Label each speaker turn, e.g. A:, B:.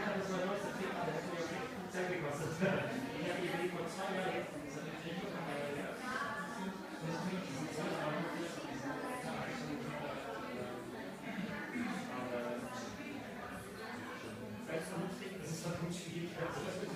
A: das war ein neues Thema, der hat mir auch echt viel Zeit gekostet. Ich habe die Idee vor 2 Jahren jetzt, das hat mich nicht bekommen, ja. Deswegen ist es so, aber vernünftig, das ist vernünftig,